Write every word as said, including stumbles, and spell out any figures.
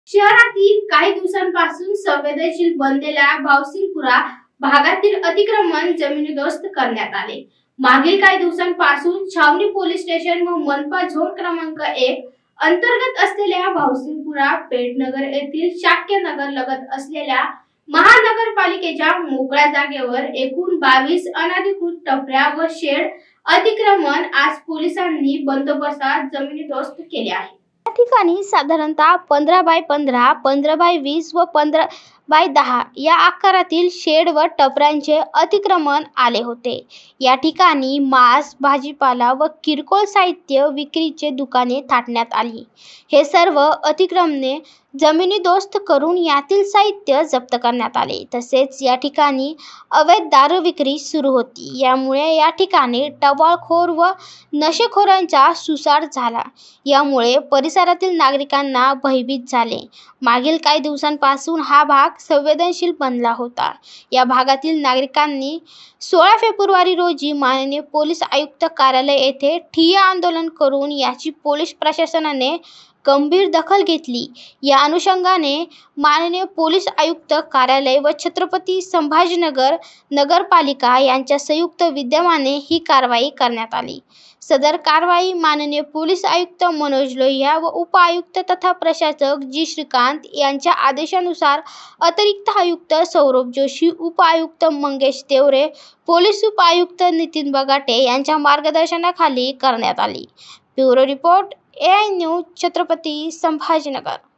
शहरातील काही दिवसांपासून संवेदनशील बनलेल्या भावसिंगपुरा भागातील अतिक्रमण जमिनीदोस्त करण्यात आले। मागील काही दिवसांपासून छावणी पोलीस स्टेशन व मनपा झोन क्रमांक एक अंतर्गत असलेल्या भावसिंगपुरा पेठनगर येथील शाक्यनगर लगत असलेल्या महानगरपालिकेच्या मोकळ्या जागेवर एकूण बावीस अनधिकृत टपऱ्या व शेड अतिक्रमण आज पोलिसांनी बंदोबस्तात जमिनीदोस्त केले आहे। या ठिकाणी साधारणतः पंधरा बाय पंधरा, पंधरा बाय वीस व पंधरा बाय दहा या आकारातील शेड व टपऱ्यांचे अतिक्रमण आले होते। या ठिकाणी मांस, भाजीपाला व किरकोळ साहित्य विक्रीचे दुकाने थाटण्यात आली। हे सर्व अतिक्रमणे जमिनीदोस्त करून यातील साहित्य जप्त करण्यात आले। तसेच या ठिकाणी अवैध दारू विक्री सुरू होती। यामुळे या ठिकाणी टवाळखोर व नशेखोरांचा सुसाट झाला। यामुळे परिसरातील नागरिकांना भयभीत झाले। मागील काही दिवसांपासून हा भाग संवेदनशील बनला होता। या भागातील नागरिकांनी सोळा फेब्रुवारी रोजी माननीय पोलीस आयुक्त कार्यालय येथे ठिय्या आंदोलन करून याची पोलीस प्रशासनाने गंभीर दखल घेतली। या अनुषंगाने माननीय पोलीस आयुक्त कार्यालय व छत्रपती संभाजीनगर नगरपालिका यांच्या संयुक्त विद्यमाने ही कारवाई करण्यात आली। सदर कारवाई माननीय पोलीस आयुक्त मनोज लोहिया व उपआयुक्त तथा प्रशासक जी श्रीकांत यांच्या आदेशानुसार अतिरिक्त आयुक्त सौरभ जोशी, उपआयुक्त मंगेश देवरे, पोलीस उपआयुक्त नितीन बगाटे यांच्या मार्गदर्शनाखाली करण्यात आली। Bureau report, A I news, Chhatrapati Sambhajinagar.